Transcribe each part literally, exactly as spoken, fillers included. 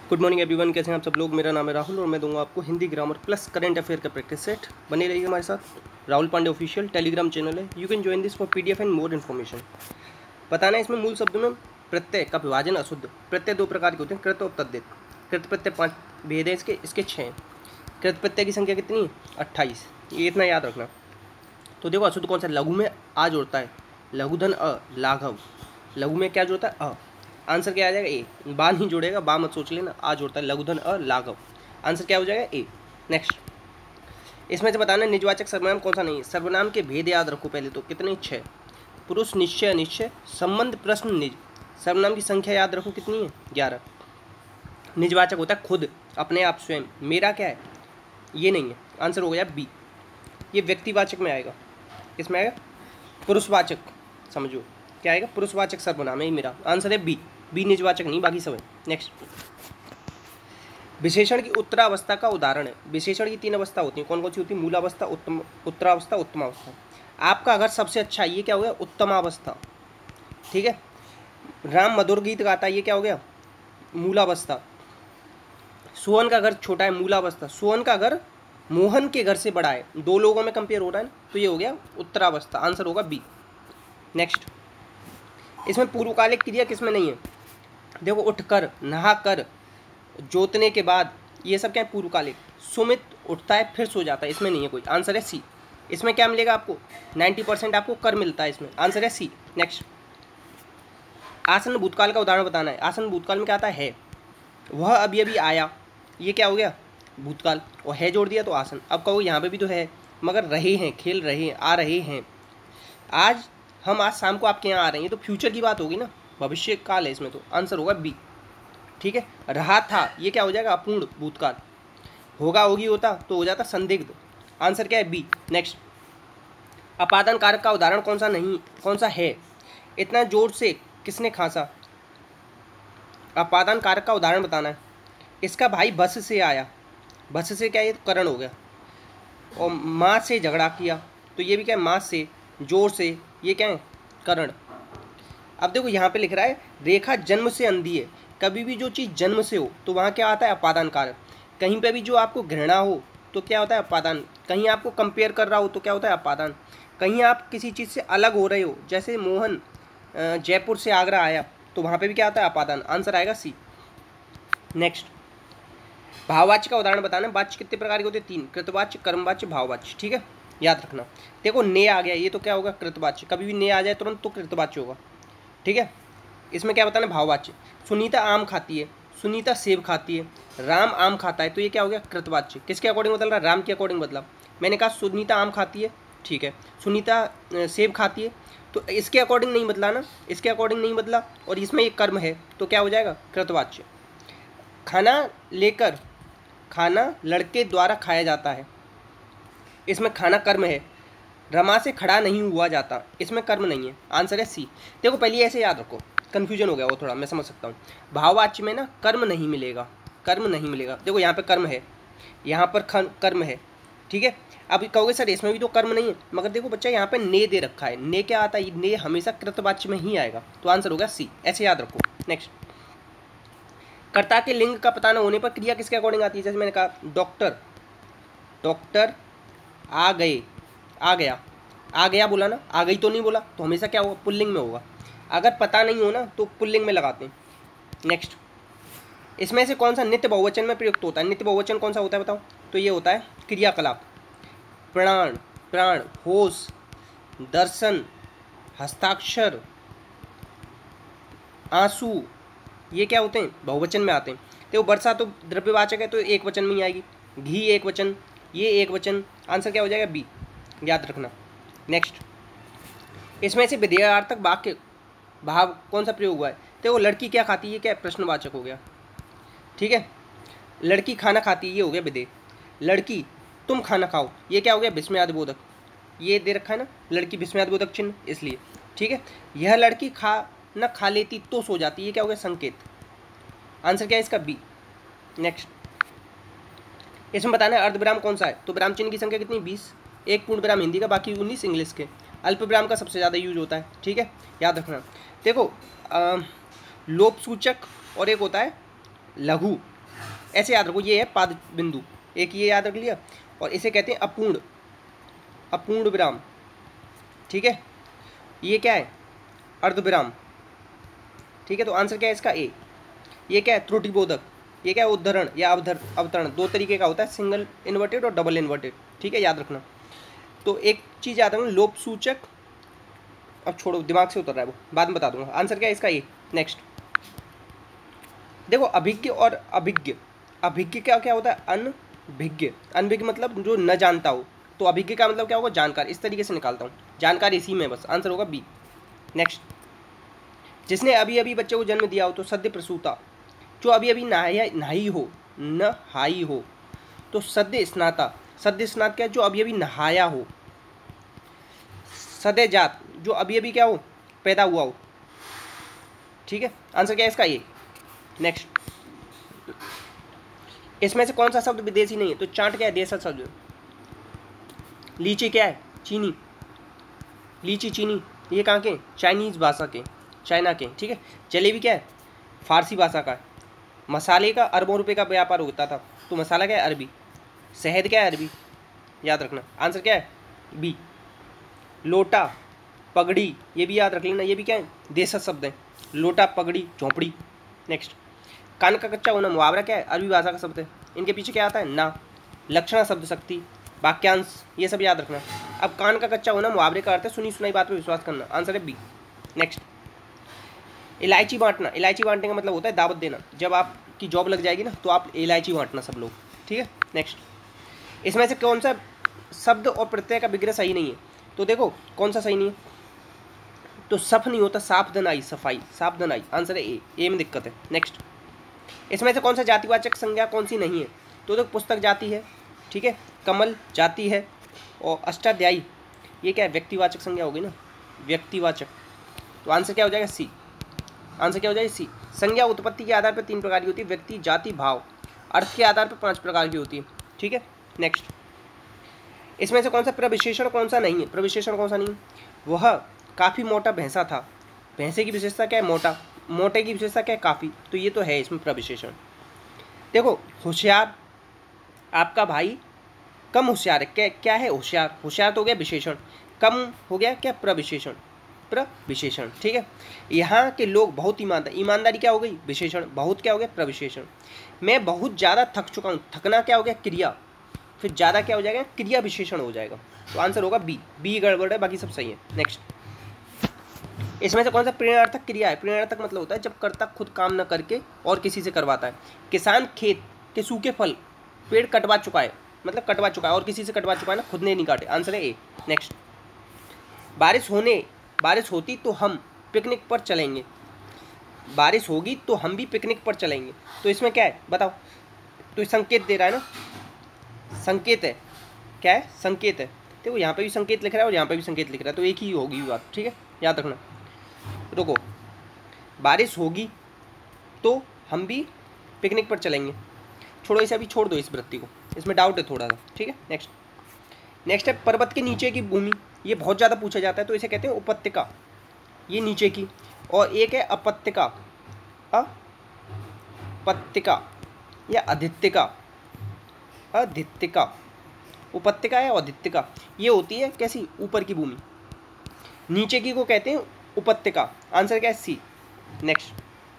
Good morning everyone, कैसे हैं आप सब लोग। मेरा नाम है राहुल और मैं दूंगा आपको Hindi grammar plus current affair का प्रैक्टिस सेट। बने रहिए हमारे साथ। Rahul Pandey official Telegram channel है। You can join this for PDF and more information. बताना है इसमें मूल शब्दों में प्रत्यय का विभाजन अशुद्ध। प्रत्यय दो प्रकार के होते हैं, कृत और तद्धित। कृत प्रत्यय पाँच भेद है इसके इसके छः हैं। कृत प्रत्यय की संख्या कितनी है? अट्ठाईस। ये इतना याद रखना। तो देखो अशुद्ध कौन सा? लघु में आ जोड़ता है, लघुधन अ, लाघव। लघु में क्या जोड़ता है? अ। आंसर क्या आ जाएगा? ए। बा नहीं जोड़ेगा, बा मत सोच लेना, आ जोड़ता है, लघुधन अ, लाघव। आंसर क्या हो जाएगा? ए। नेक्स्ट, इसमें से बताना निजवाचक सर्वनाम कौन सा नहीं है। सर्वनाम के भेद याद रखो पहले तो। कितने? छः। पुरुष, निश्चय, अनिश्चय, संबंध, प्रश्न, निज। सर्वनाम की संख्या याद रखो कितनी है? ग्यारह। निजवाचक होता है खुद, अपने आप, स्वयं। मेरा क्या है? ये नहीं है। आंसर हो गया बी। ये व्यक्तिवाचक में आएगा। किसमें आएगा? पुरुषवाचक। समझो क्या आएगा? पुरुषवाचक सर्वनाम है मेरा। आंसर है बी। बी निजवाचक नहीं, बाकी सब है। नेक्स्ट, विशेषण की उत्तरावस्था का उदाहरण है। विशेषण की तीन अवस्था होती है। कौन कौन सी होती है? मूलावस्था, उत्तम उत्तरावस्था, उत्तमावस्था। आपका अगर सबसे अच्छा, ये क्या हो गया? उत्तमावस्था। ठीक है। राम मधुर गीत गाता है, ये क्या हो गया? मूलावस्था। सोहन का घर छोटा है, मूलावस्था। सोहन का घर मोहन के घर से बड़ा है। दो लोगों में कंपेयर हो रहा है ना, तो ये हो गया उत्तरावस्था। आंसर होगा बी। नेक्स्ट, इसमें पूर्वकालिक क्रिया किसमें नहीं है? देखो, उठकर, नहाकर, जोतने के बाद, ये सब क्या है? पूर्वकालिक। सुमित उठता है फिर सो जाता है, इसमें नहीं है कोई। आंसर है सी। इसमें क्या मिलेगा आपको? नब्बे परसेंट आपको कर मिलता है इसमें। आंसर है सी। नेक्स्ट, आसन भूतकाल का उदाहरण बताना है। आसन भूतकाल में क्या आता है? वह अभी अभी आया, ये क्या हो गया? भूतकाल। और है जोड़ दिया तो आसन। अब कहो यहाँ पे भी तो है, मगर रहे हैं, खेल रहे हैं, आ रहे हैं। आज हम आज शाम को आपके यहाँ आ रहे हैं, ये तो फ्यूचर की बात होगी ना, भविष्य काल है इसमें, तो आंसर होगा बी। ठीक है। रहा था, ये क्या हो जाएगा? अपूर्ण भूतकाल। होगा, होगी, होता तो हो जाता संदिग्ध। आंसर क्या है? बी। नेक्स्ट, अपादान कारक का उदाहरण कौन सा नहीं, कौन सा है? इतना जोर से किसने खांसा? अपादान कारक का उदाहरण बताना है। इसका भाई बस से आया। बस से क्या? ये तो करण हो गया। और माँ से झगड़ा किया, तो ये भी क्या है? माँ से, जोर से, ये क्या है? करण। अब देखो यहाँ पे लिख रहा है रेखा जन्म से अंधी है। कभी भी जो चीज़ जन्म से हो तो वहाँ क्या आता है? अपादान कारक। कहीं पे भी जो आपको घृणा हो तो क्या होता है? अपादान। कहीं आपको कंपेयर कर रहा हो तो क्या होता है? अपादान। कहीं आप किसी चीज़ से अलग हो रहे हो, जैसे मोहन जयपुर से आगरा आया, तो वहाँ पे भी क्या आता है? अपादान। आंसर आएगा सी। नेक्स्ट, भाववाच्य का उदाहरण बताना। वाच्य कितने प्रकार के होते हैं? तीन। कृतवाच्य, कर्मवाच्य, भाववाच्य। ठीक है, याद रखना। देखो ने आ गया, ये तो क्या होगा? कृतवाच्य। कभी भी ने आ जाए तुरंत तो कृतवाच्य होगा। ठीक है। इसमें क्या बताना? भाववाच्य। सुनीता आम खाती है, सुनीता सेब खाती है, राम आम खाता है, तो ये क्या हो गया? कृतवाच्य। किसके अकॉर्डिंग बदल रहा है? राम के अकॉर्डिंग बदला। मैंने कहा सुनीता आम खाती है, ठीक है, सुनीता सेब खाती है, तो इसके अकॉर्डिंग नहीं बदला ना, इसके अकॉर्डिंग नहीं बदला, और इसमें एक कर्म है तो क्या हो जाएगा? कृतवाच्य। खाना लेकर, खाना लड़के द्वारा खाया जाता है, इसमें खाना कर्म है। रमा से खड़ा नहीं हुआ जाता, इसमें कर्म नहीं है। आंसर है सी। देखो पहले ऐसे याद रखो, कन्फ्यूजन हो गया वो थोड़ा, मैं समझ सकता हूँ। भाववाच्य में ना कर्म नहीं मिलेगा, कर्म नहीं मिलेगा। देखो यहाँ पे कर्म है, यहाँ पर कर्म है। ठीक है। अब कहोगे सर इसमें भी तो कर्म नहीं है, मगर देखो बच्चा यहाँ पे ने दे रखा है। ने क्या आता है? ने हमेशा कृतवाच्य में ही आएगा, तो आंसर होगा सी। ऐसे याद रखो। नेक्स्ट, कर्ता के लिंग का पता न होने पर क्रिया किसके अकॉर्डिंग आती है? जैसे मैंने कहा डॉक्टर, डॉक्टर आ गए, आ गया, आ गया बोला ना, आ गई तो नहीं बोला, तो हमेशा क्या होगा? पुल्लिंग में होगा। अगर पता नहीं हो ना तो पुल्लिंग में लगाते हैं। नेक्स्ट, इसमें से कौन सा नित्य बहुवचन में प्रयुक्त होता है? नित्य बहुवचन कौन सा होता है बताओ? तो ये होता है क्रियाकलाप। प्राण, प्राण, होश, दर्शन, हस्ताक्षर, आंसू, ये क्या होते हैं? बहुवचन में आते हैं। तो वर्षा तो द्रव्यवाचक है, तो एक वचन में ही आएगी। घी एक वचन, ये एक वचन। आंसर क्या हो जाएगा? बी। याद रखना। नेक्स्ट, इसमें से विधेयार्थक वाक्य भाव कौन सा प्रयोग हुआ है? देखो लड़की क्या खाती है, क्या प्रश्नवाचक हो गया। ठीक है। लड़की खाना खाती है, ये हो गया विधेय। लड़की तुम खाना खाओ, ये क्या हो गया? विस्मयादि बोधक। ये दे रखा है ना, लड़की विस्मयादि बोधक चिन्ह, इसलिए। ठीक है। यह लड़की खा न खा लेती तो सो जाती, ये क्या हो गया? संकेत। आंसर क्या है इसका? बी। नेक्स्ट, इसमें बताना है अर्धविराम कौन सा है? तो विराम चिन्ह की संख्या कितनी? बीस। एक पूर्ण विराम हिंदी का, बाकी उन्नीस इंग्लिश के। अल्प विराम का सबसे ज़्यादा यूज होता है। ठीक है, याद रखना। देखो लोप सूचक और एक होता है लघु, ऐसे याद रखो, ये है पाद बिंदु, एक ये याद रख लिया, और इसे कहते हैं अपूर्ण, अपूर्ण विराम, ठीक है। ये क्या है, अर्ध विराम, ठीक है। तो आंसर क्या है इसका ए। ये क्या है, त्रुटिबोधक, ये क्या है, उद्धरण या अवधर अवतरण, दो तरीके का होता है, सिंगल इन्वर्टेड और डबल इन्वर्टेड, ठीक है, याद रखना। तो एक चीज़ याद रखना, लोप सूचक, अब छोड़ो दिमाग से उतर रहा है वो, बाद में बता दूंगा। आंसर क्या है इसका ए। नेक्स्ट देखो, अभिज्ञ और अभिज्ञ, अभिज्ञ क्या क्या होता है, अनभिज्ञ, अनभिज्ञ मतलब जो न जानता हो, तो अभिज्ञ का मतलब क्या होगा, जानकार, इस तरीके से निकालता हूँ, जानकार इसी में बस, आंसर होगा बी। नेक्स्ट, जिसने अभी अभी बच्चे को जन्म दिया हो तो सद्य प्रसूता, जो अभी अभी नहाया नहाई हो, नहाई हो, तो सद्य स्नाता, सद्य स्नात क्या है, जो अभी अभी नहाया हो। सद्य जात, जो अभी अभी क्या हो, पैदा हुआ हो, ठीक है। आंसर क्या है इसका ये। नेक्स्ट, इसमें से कौन सा शब्द विदेशी नहीं है, तो चाट क्या है, देसा शब्द। लीची क्या है, चीनी, लीची चीनी, ये कहाँ के, चाइनीज भाषा के, चाइना के, ठीक है। जलेबी क्या है, फारसी भाषा का है। मसाले का अरबों रुपए का व्यापार होता था, तो मसाला क्या है, अरबी। शहद क्या है, अरबी, याद रखना। आंसर क्या है बी। लोटा, पगड़ी, ये भी याद रख लेना, ये भी क्या है, देशज शब्द है। लोटा, पगड़ी, झोंपड़ी। नेक्स्ट, कान का कच्चा होना, मुहावरा क्या है, अरबी भाषा का शब्द है। इनके पीछे क्या आता है, ना। लक्षणा शब्द शक्ति, वाक्यांश, ये सब याद रखना। अब कान का कच्चा होना, मुहावरे का अर्थ है सुनी सुनाई बात पर विश्वास करना, आंसर है बी। नेक्स्ट, इलायची बांटना, इलायची बांटने का मतलब होता है दावत देना, जब आपकी जॉब लग जाएगी ना तो आप इलायची बांटना सब लोग, ठीक है। नेक्स्ट, इसमें से कौन सा शब्द और प्रत्यय का विग्रह सही नहीं है, तो देखो कौन सा सही नहीं है, तो सफ नहीं होता, सावधानाई, सफाई, सावधानाई, आंसर है ए, ए में दिक्कत है। नेक्स्ट, इसमें से कौन सा जातिवाचक संज्ञा कौन सी नहीं है, तो देखो पुस्तक जाति है, ठीक है, कमल जाति है, और अष्टाध्यायी ये क्या है, व्यक्तिवाचक संज्ञा होगी ना, व्यक्तिवाचक, तो आंसर क्या हो जाएगा सी। आंसर क्या हो जाएगा सी। संज्ञा उत्पत्ति के आधार पर तीन प्रकार की होती है, व्यक्ति, जाति, भाव। अर्थ के आधार पर पांच प्रकार की होती है, ठीक है। नेक्स्ट, इसमें से कौन सा प्रविशेषण कौन सा नहीं है, प्रविशेषण कौन सा नहीं है, वह काफ़ी मोटा भैंसा था। भैंसे की विशेषता क्या है, मोटा, मोटे की विशेषता क्या है, काफ़ी, तो ये तो है इसमें प्रविशेषण। देखो, होशियार, आपका भाई कम होशियार है, क्या क्या है, होशियार, होशियार तो हो गया विशेषण, कम हो गया क्या, प्रविशेषण, प्रविशेषण, ठीक है। यहाँ के लोग बहुत ईमानदार, ईमानदारी क्या हो गई, विशेषण, बहुत क्या हो गया, प्रविशेषण। मैं बहुत ज़्यादा थक चुका हूँ, थकना क्या हो गया, क्रिया, फिर ज़्यादा क्या हो जाएगा, क्रिया विशेषण हो जाएगा, तो आंसर होगा बी। बी गड़बड़ है, बाकी सब सही है। नेक्स्ट, इसमें से कौन सा प्रेरणार्थक क्रिया है, प्रेरणार्थक मतलब होता है जब कर्ता खुद काम न करके और किसी से करवाता है। किसान खेत के सूखे फल पेड़ कटवा चुका है, मतलब कटवा चुका है और किसी से कटवा चुका है ना, खुद ने नहीं काटे, आंसर है ए। नेक्स्ट, बारिश होने बारिश होती तो हम पिकनिक पर चलेंगे, बारिश होगी तो हम भी पिकनिक पर चलेंगे, तो इसमें क्या है बताओ, तो संकेत दे रहा है ना, संकेत है, क्या है, संकेत है। देखो यहाँ पे भी संकेत लिख रहा है और यहाँ पे भी संकेत लिख रहा है, तो एक ही होगी बात, ठीक है, याद रखना। रुको, बारिश होगी तो हम भी पिकनिक पर चलेंगे, छोड़ो इसे, अभी छोड़ दो इस वृत्ति को, इसमें डाउट है थोड़ा सा, ठीक है। नेक्स्ट, नेक्स्ट है पर्वत के नीचे की भूमि, ये बहुत ज़्यादा पूछा जाता है, तो इसे कहते हैं उपत्यका, ये नीचे की, और एक है अपत्यका, अपत्यका या अधित्यका, अधित्यका, उपत्यका है, अधित्यका, ये होती है कैसी, ऊपर की भूमि, नीचे की को कहते हैं उपत्यका, आंसर क्या है सी। नेक्स्ट,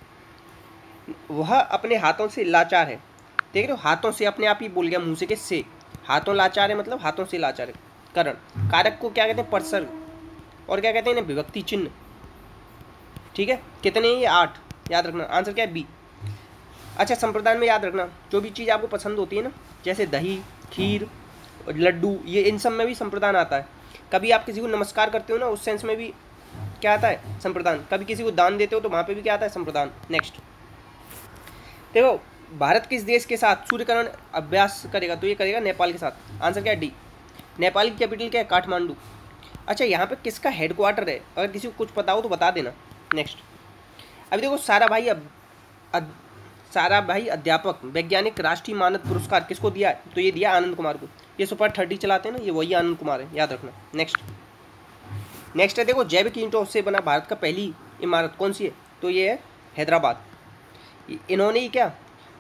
वह अपने हाथों से लाचार है, देख रहे हो, हाथों से, अपने आप ही बोल गया मुंह से के से, हाथों लाचार है मतलब हाथों से लाचार है। करण, कारक को क्या कहते हैं, परसर्ग, और क्या कहते हैं, विभक्ति चिन्ह, ठीक है। कितने ये, आठ, याद रखना, आंसर क्या है बी। अच्छा, संप्रदान में याद रखना, जो भी चीज़ आपको पसंद होती है ना, जैसे दही, खीर, लड्डू, ये इन सब में भी संप्रदान आता है। कभी आप किसी को नमस्कार करते हो ना, उस सेंस में भी क्या आता है, संप्रदान। कभी किसी को दान देते हो तो वहाँ पे भी क्या आता है, संप्रदान। नेक्स्ट, देखो, भारत किस देश के साथ सूर्यकरण अभ्यास करेगा, तो ये करेगा नेपाल के साथ, आंसर क्या है डी। नेपाल की कैपिटल क्या है, काठमांडू। अच्छा, यहाँ पे किसका हेडक्वार्टर है, अगर किसी को कुछ पता हो तो बता देना। नेक्स्ट, अभी देखो, सारा भाई अब अद, सारा भाई अध्यापक वैज्ञानिक राष्ट्रीय मानद पुरस्कार किसको दिया है, तो ये दिया आनंद कुमार को। ये सुपर थर्टी चलाते हैं ना, ये वही आनंद कुमार है, याद रखना। नेक्स्ट, नेक्स्ट है, देखो, जैविक ईंटों से बना भारत का पहली इमारत कौन सी है, तो ये है हैदराबाद। इन्होंने ही क्या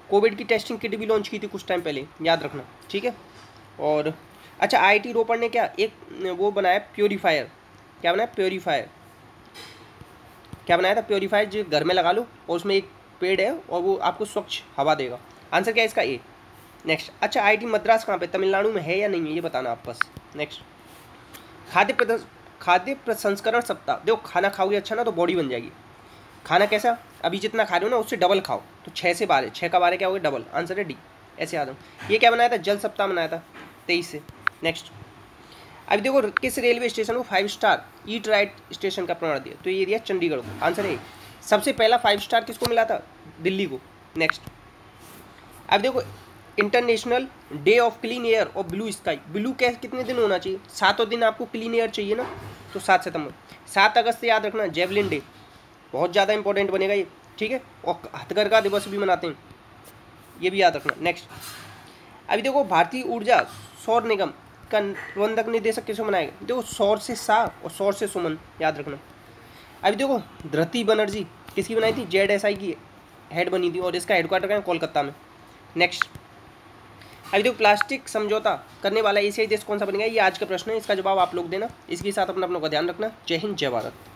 कोविड की टेस्टिंग किट भी लॉन्च की थी कुछ टाइम पहले, याद रखना, ठीक है। और अच्छा, आईआईटी रोपड़ ने क्या एक वो बनाया प्योरीफायर, क्या बनाया प्योरीफायर, क्या बनाया था प्योरीफायर, जो घर में लगा लो और उसमें एक पेड़ है और वो आपको स्वच्छ हवा देगा। आंसर क्या है इसका, ए। नेक्स्ट, अच्छा आईआईटी मद्रास कहाँ पे, तमिलनाडु में है या नहीं है ये बताना आप बस। नेक्स्ट, खाद्य प्रदर्श खाद्य प्रसंस्करण सप्ताह। देखो खाना खाओगे अच्छा ना तो बॉडी बन जाएगी। खाना कैसा, अभी जितना खा रहे हो ना उससे डबल खाओ, तो छः से बारह, छः का बारह क्या हो गया डबल, आंसर है डी, ऐसे याद रखो। ये क्या बनाया था, जल सप्ताह बनाया था तेईस से। नेक्स्ट, अभी देखो किस रेलवे स्टेशन को five star eat right station का प्रमाण दिया, तो ये दिया चंडीगढ़ को, आंसर है। सबसे पहला फाइव स्टार किसको मिला था, दिल्ली को। नेक्स्ट, अब देखो international day of clean air और ब्लू स्काई, ब्लू क्या कितने दिन होना चाहिए, सातों दिन आपको क्लीन एयर चाहिए ना, तो सात सितंबर। सात अगस्त से याद रखना जेवलिन डे, बहुत ज़्यादा इंपॉर्टेंट बनेगा ये, ठीक है। और हथकरघा दिवस भी मनाते हैं, ये भी याद रखना। नेक्स्ट, अभी देखो भारतीय ऊर्जा सौर निगम का प्रबंधक निदेशक किसको बनाएगा, देखो सौर से शाह और सौर से सुमन, याद रखना। अभी देखो धृति बनर्जी किसकी बनाई थी, जेड एस आई की हेड बनी थी और इसका हेडक्वार्टर कहाँ है, कोलकाता में। नेक्स्ट, अभी देखो प्लास्टिक समझौता करने वाला एशियाई देश कौन सा बनेगा, ये आज का प्रश्न है, इसका जवाब आप लोग देना। इसके साथ अपना अपनों का ध्यान रखना। जय हिंद, जय भारत।